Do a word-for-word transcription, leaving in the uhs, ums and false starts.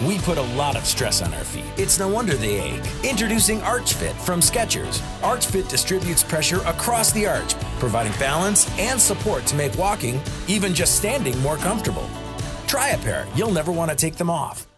We put a lot of stress on our feet. It's no wonder they ache. Introducing Arch Fit from Skechers. Arch Fit distributes pressure across the arch, providing balance and support to make walking, even just standing, more comfortable. Try a pair. You'll never want to take them off.